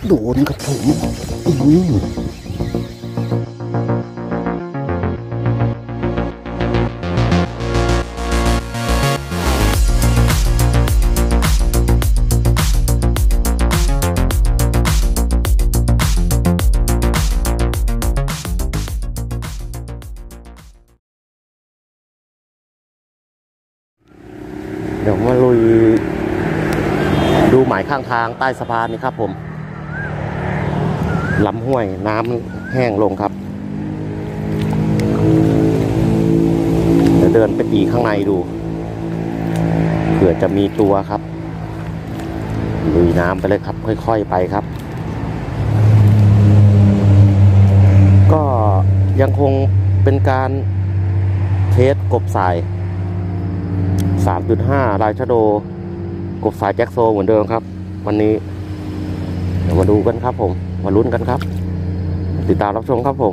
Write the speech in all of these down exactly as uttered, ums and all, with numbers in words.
โดนครับผมอืมเดี๋ยวมาลุยดูหมายข้างทางใต้สะพานนี่ครับผมลำห้วยน้ำแห้งลงครับเดี๋ยวเดินไปตีข้างในดูเผื่อจะมีตัวครับลุยน้ำไปเลยครับค่อยๆไปครับก็ยังคงเป็นการเทสกบสาย สามจุดห้า ลายชะโดกบสายแจ็คโซเหมือนเดิมครับวันนี้เดี๋ยวมาดูกันครับผมมาลุ้นกันครับติดตามรับชมครับผม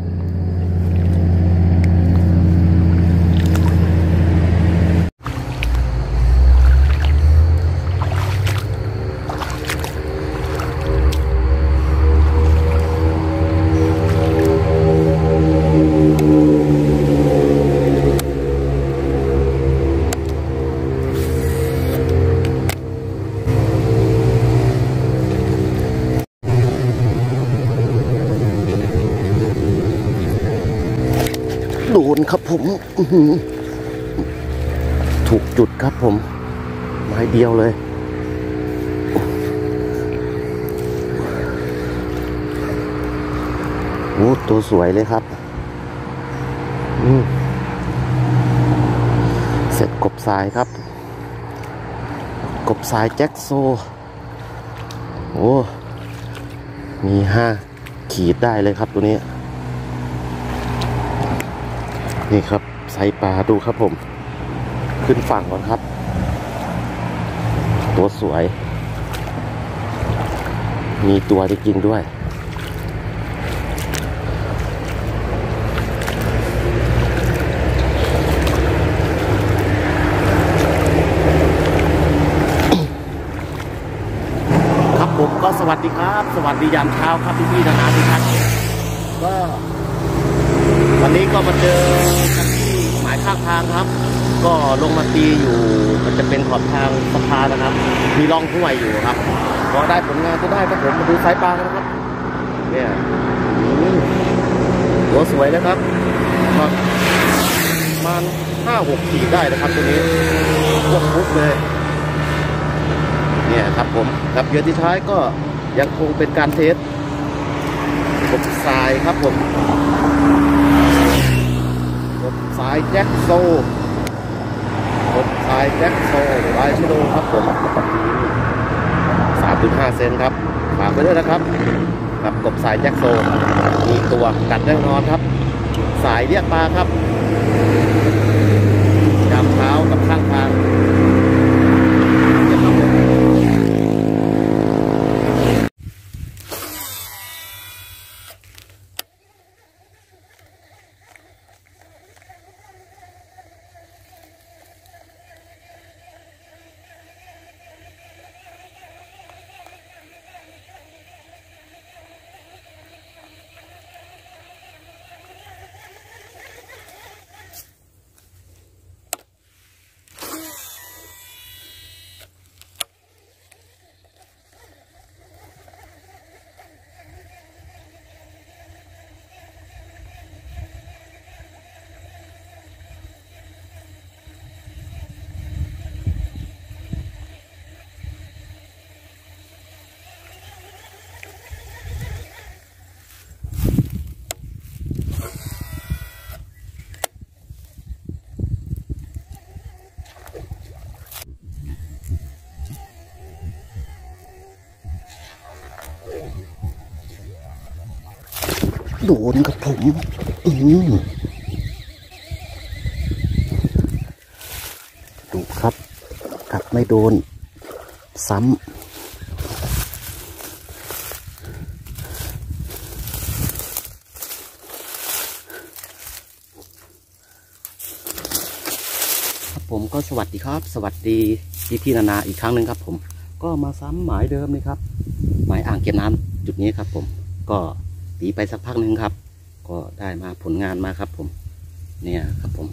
โดนครับผมถูกจุดครับผมไม้เดียวเลยโอ้ตัวสวยเลยครับเสร็จกบสายครับกบสายแจ็คโซโอ้มีห้าขีดได้เลยครับตัวนี้นี่ครับไซปลาดูครับผมขึ้นฝั่งก่อนครับตัวสวยมีตัวจริงๆด้วยครับผมก็สวัสดีครับสวัสดียามเช้าครับพี่ๆนานาทุกท่านก็วันนี้ก็มาเจอกันที่หมายข้างทางครับก็ลงมาตีอยู่มันจะเป็นขอบทางสะพานนะครับมีร่องห้วยอยู่ครับก็ได้ผลงานก็ได้ครับผมมาดูสายปลากันครับเนี่ยตัวสวยนะครับก็ประมาณห้าหกขีดได้นะครับตัวนี้พวกปุ๊บเลยเนี่ยครับผมครับเดือนที่ท้ายก็ยังคงเป็นการเทสกบทรายครับผมกบสายแจ็คโซกบสายแจ็คโซลายชะโดครับผม สามจุดห้า เซนครับฝากไปด้วยนะครับกับกบสายแจ็คโซมีตัวกัดแน่นอนครับสายเรียกปลาครับยามเช้ากับข้างทางโดนครับผมอืมดูครับกัดไม่โดนซ้ำผมก็สวัสดีครับสวัสดีพี่พี่นานาอีกครั้งหนึ่งครับผมก็มาซ้ำหมายเดิมเลยครับหมายอ่างเก็บน้ำจุดนี้ครับผมก็ตีไปสักพักหนึ่งครับ ก็ได้มาผลงานมาครับผมเนี่ยครับผม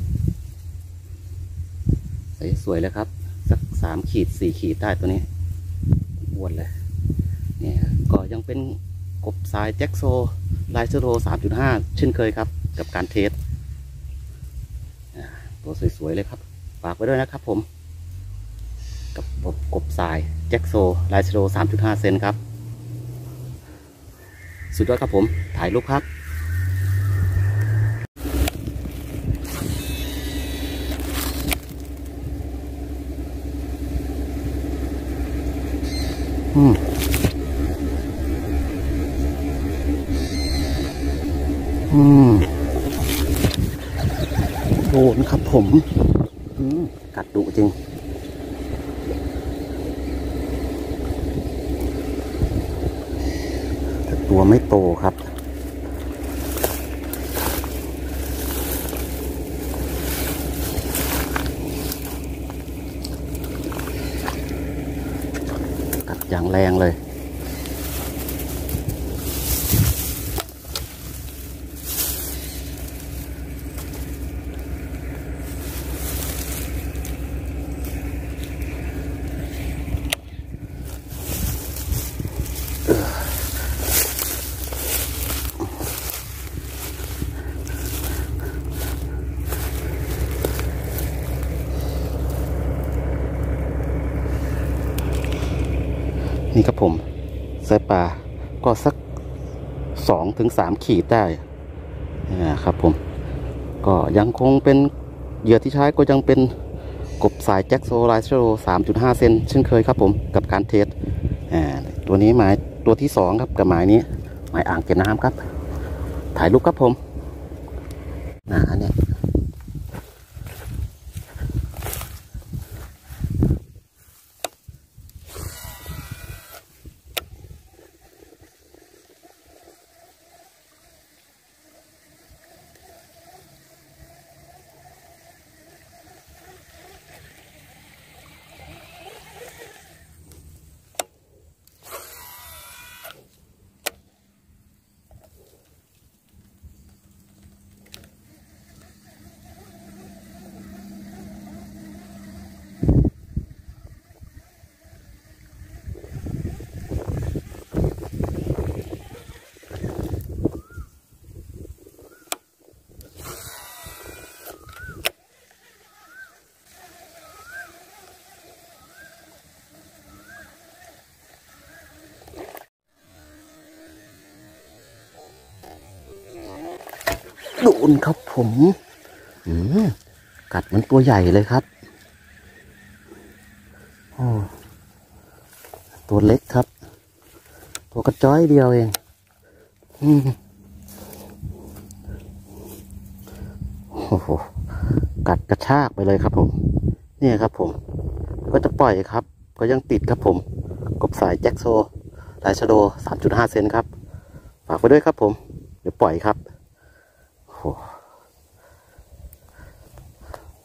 สวยๆเลยครับสักสามขีดสี่ขีดได้ตัวนี้อ้วนเลยเนี่ยก็ยังเป็นกบสายแจ็คโซไลเซโรสามจุดห้าเช่นเคยครับกับการเทสตัวสวยๆเลยครับฝากไว้ด้วยนะครับผมกับกบสายแจ็คโซไลเซโรสามจุดห้าเซนครับสุดยอดครับผมถ่ายรูปครับอืมอืมโดนครับผมอืมกัดดุจริงแต่ตัวไม่โตครับกัดอย่างแรงเลยนี่ครับผมไซปลาก็สักสองถึงสามขีดได้นะครับผมก็ยังคงเป็นเหยื่อที่ใช้ก็ยังเป็นกบสายแจ็คโซไลเซโรสามจุดห้าเซนเช่นเคยครับผมกับการเทสตัวนี้หมายตัวที่สองครับกับหมายนี้หมายอ่างเก็บน้ำครับถ่ายรูปครับผมอ่าเนี่ยโดนครับผมอืมกัดมันตัวใหญ่เลยครับโอ้ตัวเล็กครับตัวกระจ้อยเดียวเองอืมโอ้โหกัดกระชากไปเลยครับผมนี่ครับผมก็จะปล่อยครับก็ยังติดครับผมกบสายแจ็คโซไลเซโรสามจุดห้าเซนครับฝากไว้ด้วยครับผมเดี๋ยวปล่อยครับ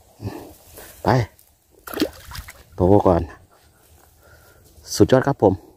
ไปโตก่อนสุดยอดครับผม